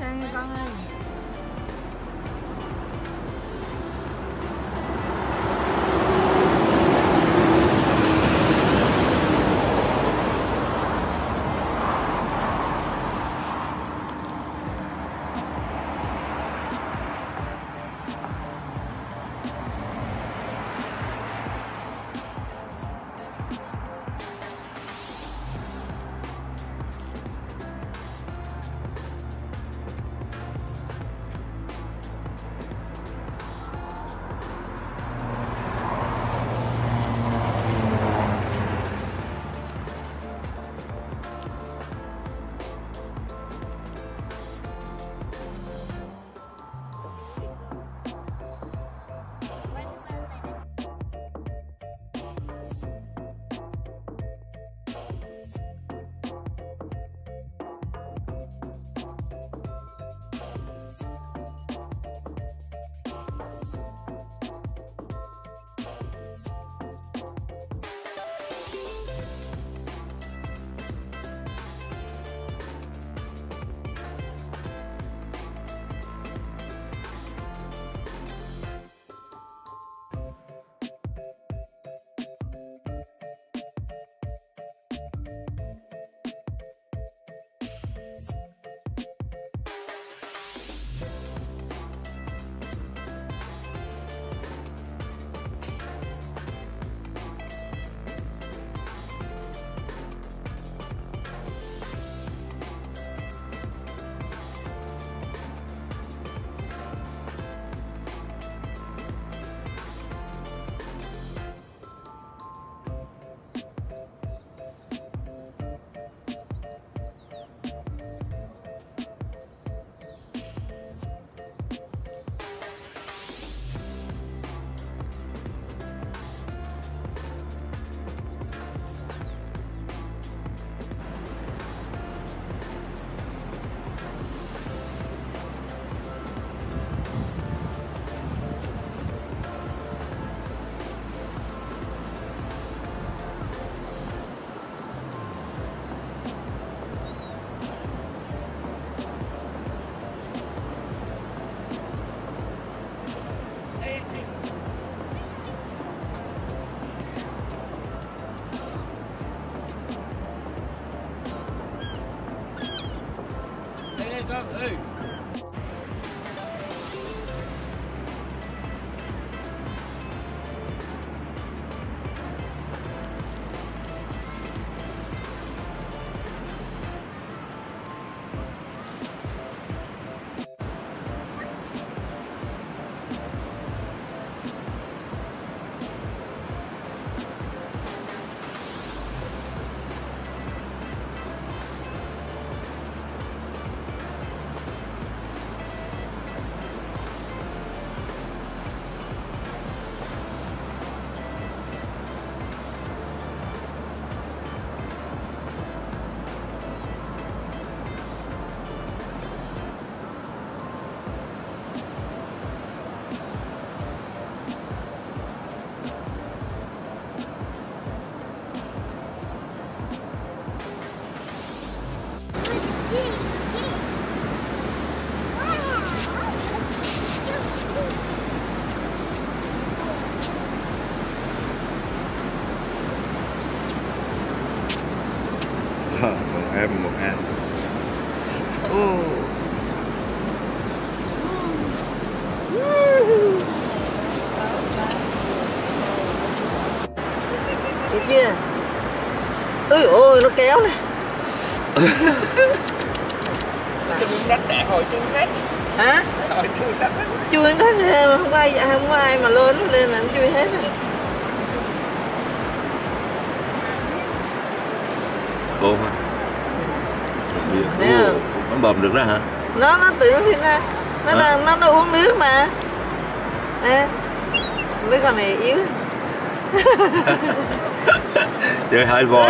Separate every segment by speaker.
Speaker 1: sang nha con ơi.
Speaker 2: Hey. Một em một anh.
Speaker 1: Thấy chưa? Ôi nó kéo này.
Speaker 3: Chui đất để hồi chui hết.
Speaker 1: Hả?
Speaker 3: Hồi chui đất.
Speaker 1: Chui hết mà không có ai mà lên là nó chui hết rồi.
Speaker 2: Khô ha. Nó bầm được đó hả?
Speaker 1: Nó tự nó sinh ra. Nó uống nước mà. Nè. Mấy con này yếu.
Speaker 2: Chơi hai voi.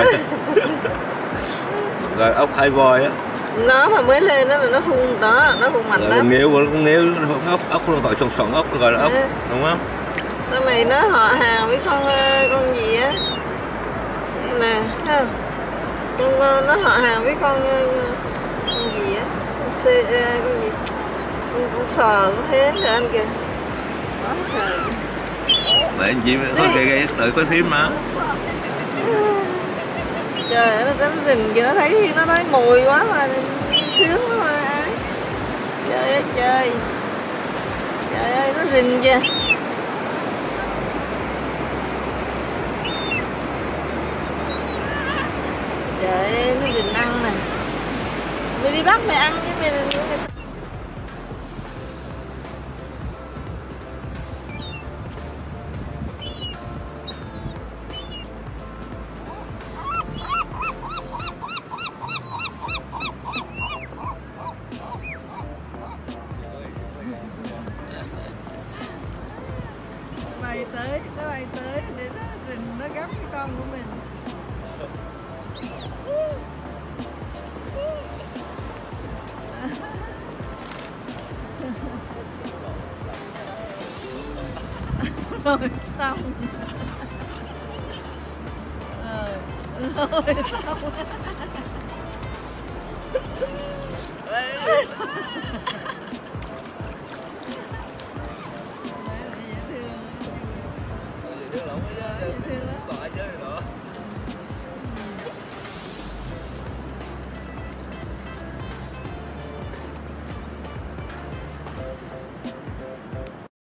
Speaker 2: Rồi ốc hai voi á.
Speaker 1: Nó mà mới lên đó là nó phun đó, nó phun mạnh lắm.
Speaker 2: Con nghêu ốc nó gọi sòn ốc nó gọi là ốc, đúng không?
Speaker 1: Con này nó họ hàng với con gì á. Nè, thấy không? Nó họ hàng với con gì á, con xe con gì con sò con hến rồi anh kìa. Quá trời.
Speaker 2: Mà anh chị thôi kìa đợi coi phim mà.
Speaker 1: Trời ơi, nó rình kìa, nó thấy mùi quá mà sướng quá mà ai. Trời ơi trời. Trời ơi nó rình kìa. Trời ơi nó rình ăn nè. Mày đi bắt mày ăn chứ mày. Nó bay tới để nó rình nó gắp cái con của mình. Rồi xong. Rồi xong.
Speaker 2: Dễ thương lắm. Dễ thương lắm.